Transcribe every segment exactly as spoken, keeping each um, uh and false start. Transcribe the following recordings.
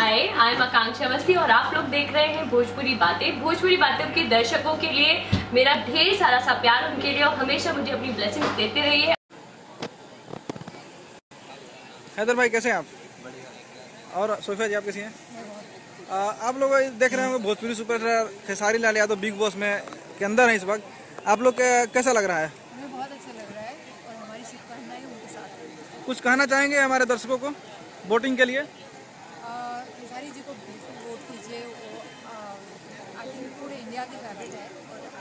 Hi, I am आकांक्षा अवस्थी और आप लोग देख रहे हैं भोजपुरी बातें। भोजपुरी बातें के दर्शकों के लिए मेरा ढेर सारा सा प्यार उनके लिए और हमेशा मुझे अपनी ब्लेसिंग्स देते रहिए। हैदर भाई कैसे हैं आप? और सोफिया जी आप कैसी हैं? आ, आप लोग देख रहे हैं Bhojpuri superstar Khesari Lal Yadav Bigg Boss में के अंदर है इस वक्त। आप लोग कैसा लग रहा है? हमें बहुत अच्छा लग रहा है और हमारी शुभकामनाएं उनके साथ हैं। कुछ कहना चाहेंगे हमारे दर्शकों को वोटिंग के लिए? खेसारी जी को वोट कीजिए, वो आखिर पूरे इंडिया के फेवरेट है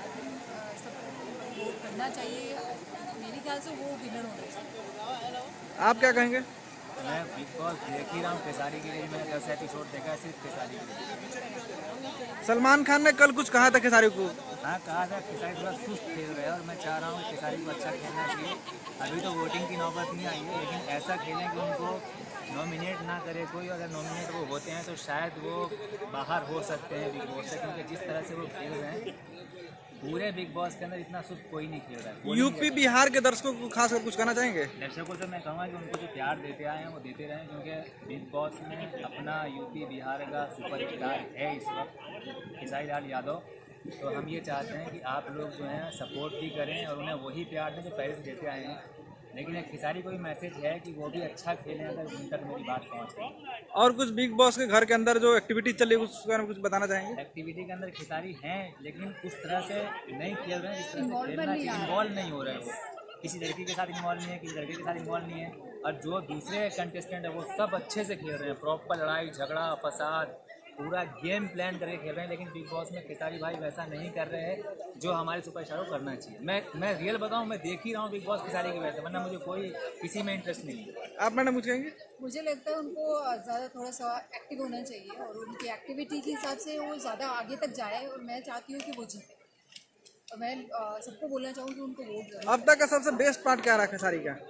और सबको वोट करना चाहिए। मेरे ख्याल से वो विनर होना चाहिए। आप क्या कहेंगे? मैं बिग बॉस देख ही रहा हूँ खेसारी के लिए। मैंने दस एपिसोड देखा है सिर्फ खेसारी के लिए। सलमान खान ने कल कुछ कहा था खेसारी को। हाँ कहा था खेसारी थोड़ा सुस्त खेल रहे हैं और मैं चाह रहा हूँ खेसारी को अच्छा खेलना चाहिए। अभी तो वोटिंग की नौबत नहीं आई है, लेकिन ऐसा खेलें कि उनको नॉमिनेट ना करे कोई। अगर नॉमिनेट वो होते हैं तो शायद वो बाहर हो सकते हैं बिग बॉस से, क्योंकि जिस तरह से वो खेल रहे हैं पूरे बिग बॉस के अंदर इतना सुस्त कोई नहीं खेल रहा है। यूपी बिहार के दर्शकों को खास कर कुछ कहना चाहेंगे? दर्शकों से मैं कहूँगा कि उनको जो प्यार देते आए हैं वो देते रहें, क्योंकि बिग बॉस में अपना यूपी बिहार का सुपर स्टार है इस वक्त खेसारी लाल यादव। तो हम ये चाहते हैं कि आप लोग जो हैं सपोर्ट भी करें और उन्हें वही प्यार दें जो पहले से देते आए हैं। लेकिन एक खेसारी को भी मैसेज है कि वो भी अच्छा खेलें अगर उन तक मेरी बात पहुँचे। और कुछ बिग बॉस के घर के अंदर जो एक्टिविटी चल रही है उसके बारे में कुछ बताना चाहेंगे? एक्टिविटी के अंदर खेसारी हैं, लेकिन उस तरह से नहीं खेल रहे हैं जिस तरह से खेलना चाहिए। इन्वॉल्व नहीं हो रहे हैं वो, किसी लड़की के साथ इन्वॉल्व नहीं है, किसी लड़के के साथ इन्वॉल्व नहीं है। और जो दूसरे कंटेस्टेंट है वो सब अच्छे से खेल रहे हैं, प्रॉपर लड़ाई झगड़ा फसाद पूरा गेम प्लान करके खेल रहे हैं। लेकिन बिग बॉस में खेसारी भाई वैसा नहीं कर रहे हैं जो हमारे सुपरस्टार को करना चाहिए। मैं मैं रियल बताऊं, मैं देख ही रहा हूँ बिग बॉस खेसारी की वजह से, वरना मुझे कोई किसी में इंटरेस्ट नहीं है। आप मैडम कुछ कहेंगे? मुझे लगता है उनको ज़्यादा थोड़ा सा एक्टिव होना चाहिए और उनकी एक्टिविटी के हिसाब से वो ज़्यादा आगे तक जाए और मैं चाहती हूँ कि वो जीते। और मैं सबको बोलना चाहूँ कि उनको वोट। अब तक का सबसे बेस्ट पार्ट क्या रहा खेसारी का?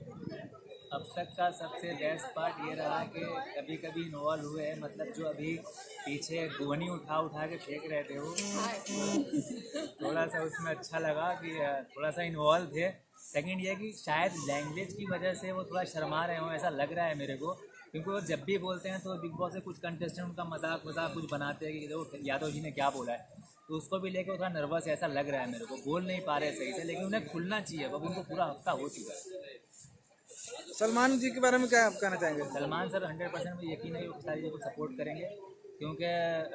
अब तक का सबसे बेस्ट पार्ट ये रहा कि कभी कभी इन्वॉल्व हुए हैं, मतलब जो अभी पीछे गोनी उठा उठा के फेंक रहे थे वो थोड़ा सा उसमें अच्छा लगा कि थोड़ा सा इन्वॉल्व थे। सेकंड ये कि शायद लैंग्वेज की वजह से वो थोड़ा शर्मा रहे हों, ऐसा लग रहा है मेरे को, क्योंकि वो जब भी बोलते हैं तो बिग बॉस से कुछ कंटेस्टेंट उनका मजाक मजाक कुछ बनाते हैं कि देखो यादव जी ने क्या बोला है, तो उसको भी लेकर थोड़ा नर्वस ऐसा लग रहा है मेरे को। बोल नहीं पा रहे सही से, लेकिन उन्हें खुलना चाहिए, वो उनको पूरा हफ्ता हो चुका है। सलमान जी के बारे में क्या आप कहना चाहेंगे? सलमान सर हंड्रेड परसेंट मुझे यकीन है कि वो खेसारी जी को सपोर्ट करेंगे, क्योंकि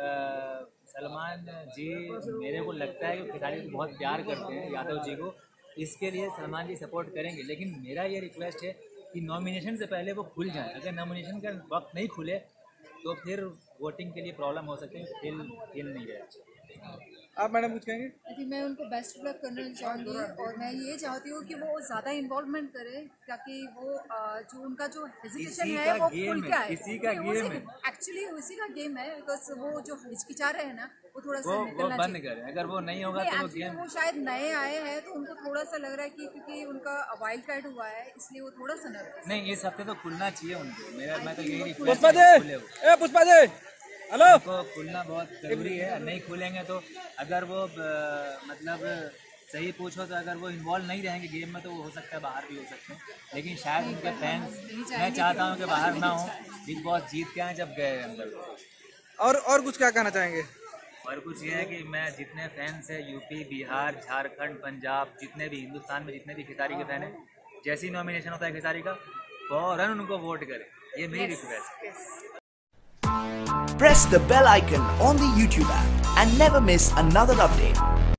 सलमान जी मेरे को लगता है कि खेसारी को बहुत प्यार करते हैं यादव जी को, इसके लिए सलमान जी सपोर्ट करेंगे। लेकिन मेरा ये रिक्वेस्ट है कि नॉमिनेशन से पहले वो खुल जाए। अगर नॉमिनेशन का वक्त नहीं खुले तो फिर वोटिंग के लिए प्रॉब्लम हो सकती है, खेल खेल नहीं रहे। आप मैडम कुछ कहेंगे? आई थिंक मैं उनको बेस्ट ऑफ लक करना चाहूँगी और मैं ये चाहती हूँ कि वो ज़्यादा इन्वॉल्वमेंट करे, ताकि वो जो उनका जो हेजिटेशन है वो खुल के आए। इसी का गेम है, एक्चुअली उसी का गेम है, बिकॉज वो जो हिचकिचा रहे हैं ना वो थोड़ा सा वो, निकलना वो बंद करें। अगर वो नहीं होगा तो वो गेम, वो शायद नए आए हैं तो उनको थोड़ा सा लग रहा है कि क्योंकि उनका वाइल्ड कार्ड हुआ है इसलिए वो थोड़ा सा नर्वस। नहीं इस हफ्ते तो खुलना चाहिए उनको। मेरा मैं तो यही रिक्वेस्ट पुष्पा जी, ए पुष्पा जी, हेलो। को खुलना बहुत ज़रूरी है। नहीं खुलेंगे तो अगर वो मतलब सही पूछो तो अगर वो इन्वॉल्व नहीं रहेंगे गेम में तो वो हो सकता है बाहर भी हो सकते हैं। लेकिन शायद उनके फैंस, मैं चाहता हूँ कि बाहर ना हो, बिग बॉस जीत के आए जब गए अंदर। और और कुछ क्या कहना चाहेंगे? और कुछ ये है कि मैं जितने फैंस हैं यूपी बिहार झारखंड पंजाब, जितने भी हिंदुस्तान में जितने भी खेसारी के फैन हैं, जैसे ही नॉमिनेशन होता है खेसारी का फौरन उनको वोट करें, ये मेरी रिक्वेस्ट है। Press the bell icon on the YouTube app and never miss another update.